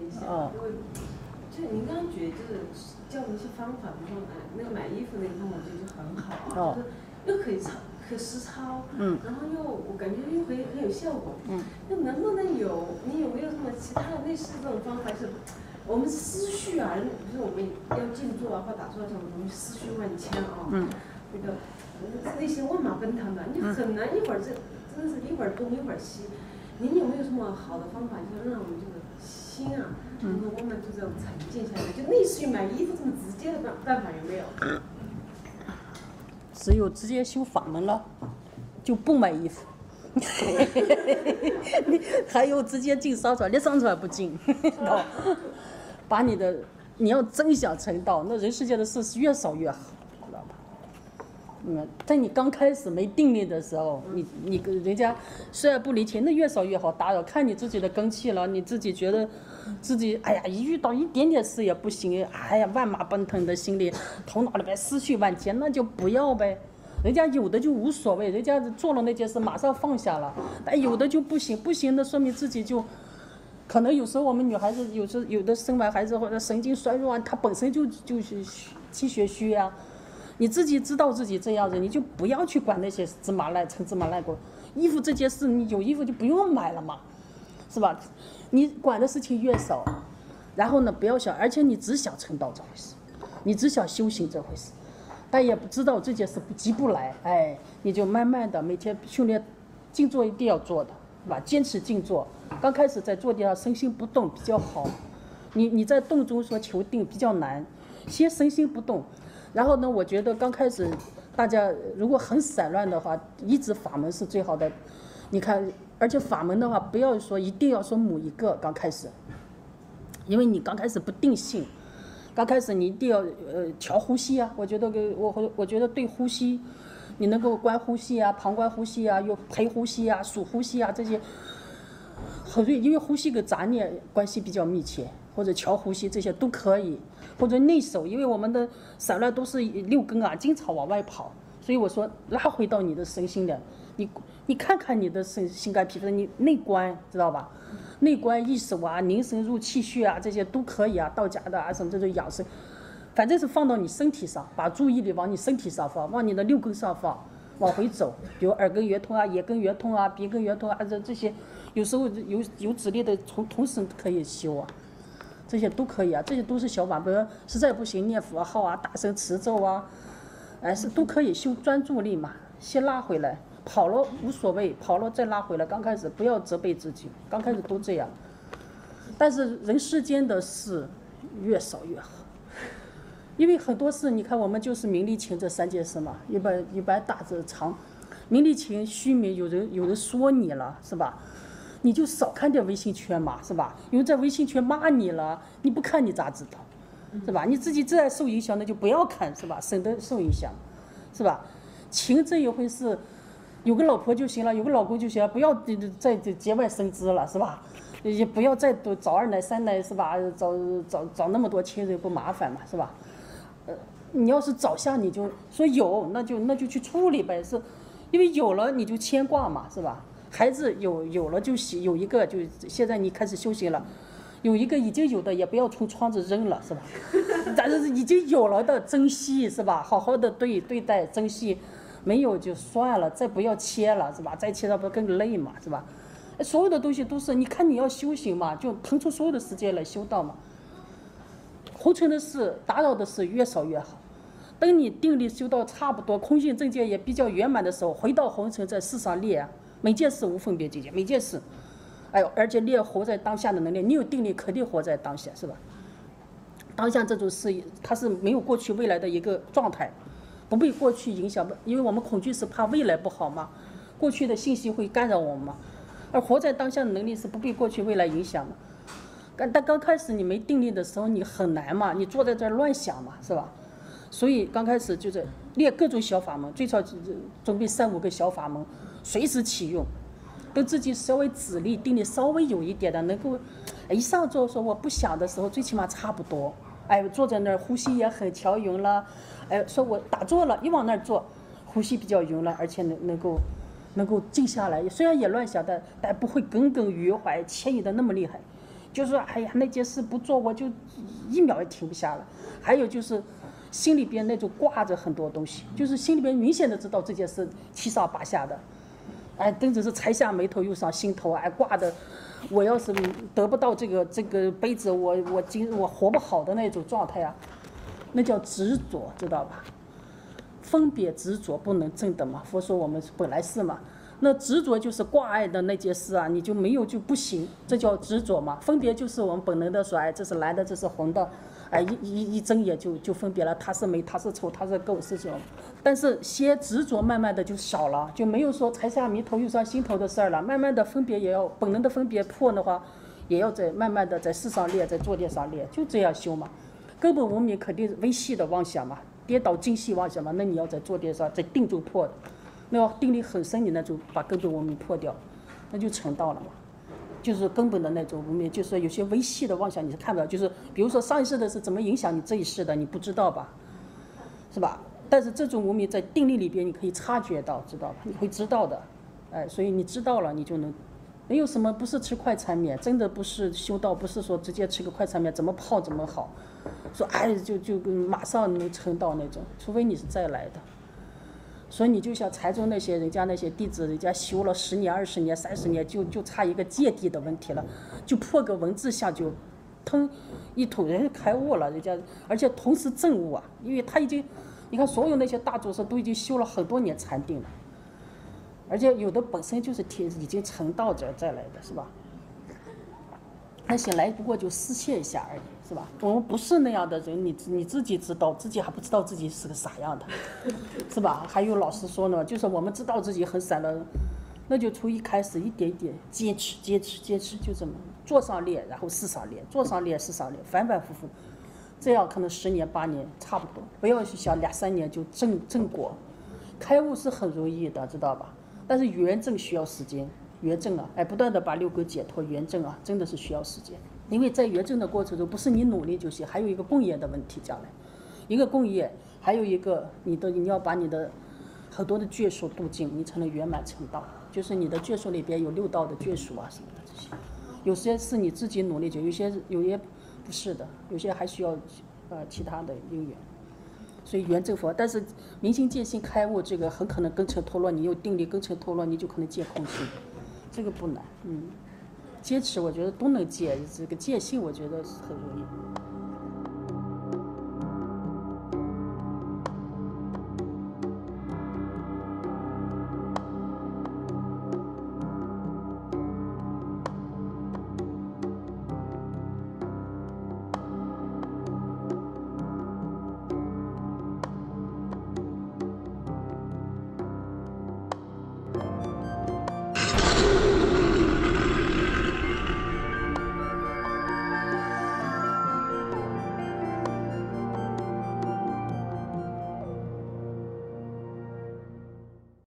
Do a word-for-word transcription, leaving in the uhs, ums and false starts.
一下， 哦、 因为就您刚刚觉得就是教的一些方法，比如说哎那个买衣服那个方法，我觉得就很好啊，哦、就是又可以操可实操，嗯，然后又我感觉又很很有效果，嗯，那能不能有你有没有什么其他的类似这种方法？是我们思绪啊，比如说我们要静坐啊或打坐什么东西，思绪万千啊，嗯，那个那些万马奔腾的，你很难一会儿这真的是一会儿东一会儿西。您有没有什么好的方法，就是让我们这个心啊，能够慢慢就这样沉静下来？就类似于买衣服这么直接的办办法有没有？ 只有直接修法门了，就不买衣服。你还有直接进商场，连商场也不进，把你的你要真想成道，那人世间的事是越少越好，知道吧？嗯，在你刚开始没定力的时候，你你跟人家虽然不离情，那越少越好打扰，看你自己的根气了，你自己觉得自己哎呀，一遇到一点点事也不行，哎呀，万马奔腾的心里，头脑里边思绪万千，那就不要呗。人家有的就无所谓，人家做了那件事马上放下了，但有的就不行，不行的说明自己就可能有时候我们女孩子有时有的生完孩子或者神经衰弱啊，她本身就就是气血虚啊。你自己知道自己这样子，你就不要去管那些芝麻烂成芝麻烂果。衣服这件事，你有衣服就不用买了嘛，是吧？你管的事情越少，然后呢，不要想，而且你只想成道这回事，你只想修行这回事，但也不知道这件事急不来，哎，你就慢慢的每天训练，静坐一定要做的，是吧？坚持静坐，刚开始在坐地上身心不动比较好，你你在动中说求定比较难，先身心不动。然后呢，我觉得刚开始大家如果很散乱的话，一直法门是最好的。你看，而且法门的话，不要说一定要说某一个刚开始，因为你刚开始不定性，刚开始你一定要呃调呼吸啊。我觉得我我觉得对呼吸，你能够观呼吸啊、旁观呼吸啊、又陪呼吸啊、数呼吸啊这些，很因为呼吸跟杂念关系比较密切。或者调呼吸这些都可以，或者内守，因为我们的散乱都是六根啊，经常往外跑，所以我说拉回到你的身心的，你你看看你的身心肝脾肺，你内观知道吧？内观一守啊，凝神入气血啊，这些都可以啊，道家的啊什么这种养生，反正是放到你身体上，把注意力往你身体上放，往你的六根上放，往回走，比如耳根圆通啊，眼根圆通啊，鼻根圆通啊，这这些有时候有有指令的从同时可以修啊。这些都可以啊，这些都是小法，比如实在不行念佛号啊，大声持咒啊，哎是都可以修专注力嘛，先拉回来，跑了无所谓，跑了再拉回来。刚开始不要责备自己，刚开始都这样，但是人世间的事越少越好，因为很多事你看我们就是名利情这三件事嘛，一般一般大致长，名利情虚名，有人有人说你了是吧？你就少看点微信圈嘛，是吧？有人在微信圈骂你了，你不看你咋知道，是吧？你自己自然受影响，那就不要看，是吧？省得受影响，是吧？情这一回事，有个老婆就行了，有个老公就行了，不要再节外生枝了，是吧？也不要再多找二奶三奶，是吧？找找找那么多亲人不麻烦嘛，是吧？呃，你要是找下你就说有，那就那就去处理呗，是，因为有了你就牵挂嘛，是吧？孩子有有了就行，有一个就现在你开始修行了，有一个已经有的也不要从窗子扔了，是吧？但是已经有了的珍惜，是吧？好好的对对待珍惜，没有就算了，再不要切了，是吧？再切了不更累嘛，是吧？所有的东西都是你看你要修行嘛，就腾出所有的时间来修道嘛。红尘的事打扰的事越少越好，等你定力修到差不多，空性正见也比较圆满的时候，回到红尘在世上练。每件事无分别境界，每件事，哎呦，而且练活在当下的能力，你有定力肯定活在当下，是吧？当下这种事，它是没有过去未来的一个状态，不被过去影响，因为我们恐惧是怕未来不好嘛，过去的信息会干扰我们嘛，而活在当下的能力是不被过去未来影响的。但但刚开始你没定力的时候，你很难嘛，你坐在这儿乱想嘛，是吧？所以刚开始就是练各种小法门，最少准备三五个小法门。随时启用，等自己稍微指力定力稍微有一点的，能够一上座说我不想的时候，最起码差不多。哎，坐在那儿呼吸也很调匀了，哎，说我打坐了，一往那儿坐，呼吸比较匀了，而且能能够能够静下来。虽然也乱想的，但不会耿耿于怀，牵引的那么厉害。 就是说哎呀那件事不做我就一秒也停不下来。还有就是心里边那种挂着很多东西，就是心里边明显的知道这件事七上八下的，哎，真的是才下眉头又上心头，哎，挂的，我要是得不到这个这个杯子，我我今我活不好的那种状态啊，那叫执着，知道吧？分别执着不能正的嘛，佛说我们本来是嘛，那执着就是挂碍的那件事啊，你就没有就不行，这叫执着嘛。分别就是我们本能的说，哎，这是蓝的，这是红的。哎，一一一睁眼就就分别了，它是美，它是丑，它是垢，是什么？但是些执着慢慢的就少了，就没有说才下眉头又上心头的事儿了。慢慢的分别也要本能的分别破的话，也要在慢慢的在事上练，在坐垫上练，就这样修嘛。根本无明肯定是微细的妄想嘛，跌倒精细妄想嘛，那你要在坐垫上在定中破的，那要定力很深，你那就把根本无明破掉，那就成道了嘛。就是根本的那种无明，就是有些微细的妄想你是看不到，就是比如说上一世的是怎么影响你这一世的，你不知道吧，是吧？但是这种无明在定力里边你可以察觉到，知道吧？你会知道的，哎，所以你知道了，你就能，没有什么不是吃快餐面，真的不是修道，不是说直接吃个快餐面怎么泡怎么好，说哎就就马上能成道那种，除非你是再来的。所以你就像禅宗那些人家那些弟子，人家修了十年、二十年、三十年，就就差一个芥蒂的问题了，就破个文字相就，腾一吐人开悟了，人家而且同时证悟啊，因为他已经，你看所有那些大祖师都已经修了很多年禅定了，而且有的本身就是天已经成道者再来的，是吧？那些来不过就示现一下而已，是吧？我们不是那样的人，你你自己知道，自己还不知道自己是个啥样的，是吧？还有老师说呢，就是我们知道自己很散了，那就从一开始一点一点坚持，坚持，坚持，就这么坐上练，然后事上练，坐上练，事上练，反反复复，这样可能十年八年差不多，不要去想两三年就正正果，开悟是很容易的，知道吧？但是圆正需要时间。圆正啊，哎，不断的把六根解脱，圆正啊，真的是需要时间。因为在圆正的过程中，不是你努力就行，还有一个共业的问题。将来，一个共业，还有一个你的你要把你的很多的眷属度尽，你才能圆满成道。就是你的眷属里边有六道的眷属啊什么的这些，有些是你自己努力解，有些有些不是的，有些还需要呃其他的因缘。所以圆正佛，但是明心见性开悟，这个很可能根尘脱落，你有定力根尘脱落，你就可能见空性。这个不难，嗯，坚持我觉得都能戒，这个戒性我觉得很容易。